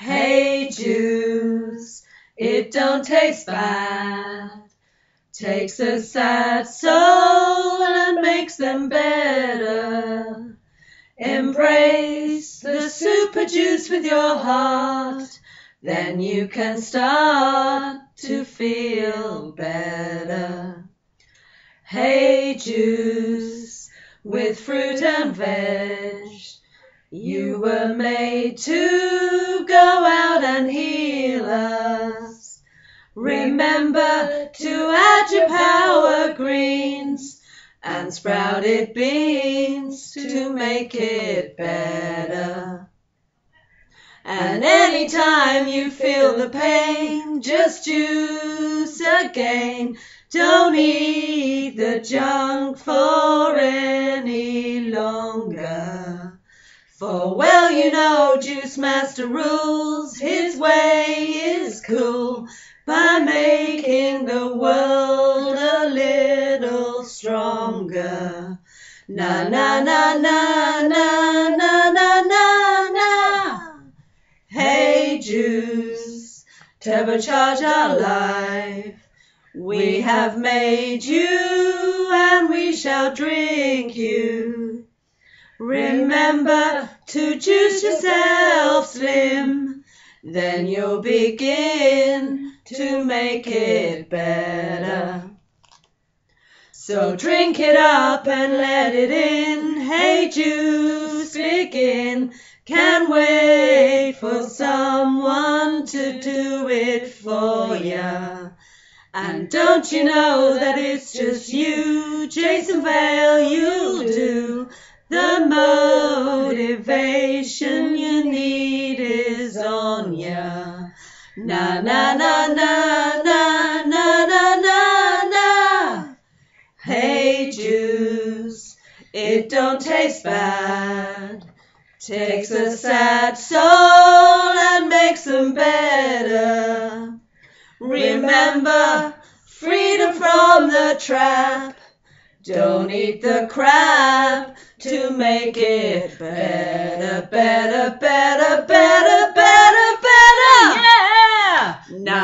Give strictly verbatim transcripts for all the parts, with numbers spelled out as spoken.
Hey, juice, it don't taste bad. Takes a sad soul and makes them better. Embrace the super juice with your heart, then you can start to feel better. Hey, juice, with fruit and veg, you were made to go out and heal us. Remember to add your power greens and sprouted beans to make it better. And anytime you feel the pain, just juice again. Don't eat the junk for any longer. For well you know Juicemaster rules, his way is cool by making the world a little stronger. Na na na na na na na na na. Hey, juice, turbocharge our life. We have made you and we shall drink you. Remember to juice yourself slim, then you'll begin to make it better. So drink it up and let it in. Hey, juice, begin. Can't wait for someone to do it for ya. And don't you know that it's just you, Jason Vale, you'll do. The motivation you need is on ya. Na na na na na na na na na. Hey, juice, it don't taste bad. Takes a sad soul and makes them better. Remember, freedom from the trap. Don't eat the crap to make it better, better, better, better, better, better. Yeah!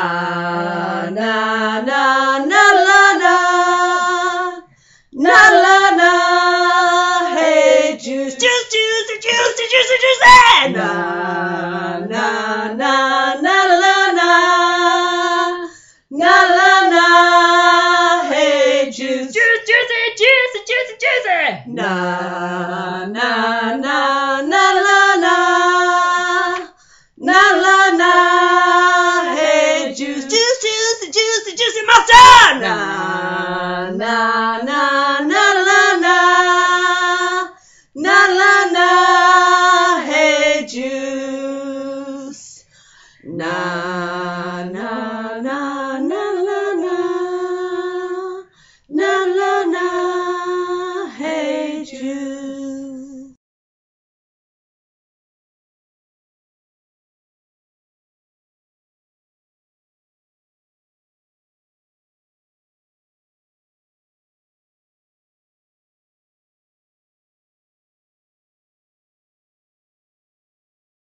Na, na, na, na, la, na. Na, la, na. Hey, juice, juice, juice, juice, juice, juice, juice. Na, na, na, na, la, na. Na, la, na. Hey, juice, juice, juicy, juicy, juicy, juicy. Na, na, na, na, la, na. Na, la, na. Hey, juice, juice, juicy, juicy, juicy master. Na, na, na.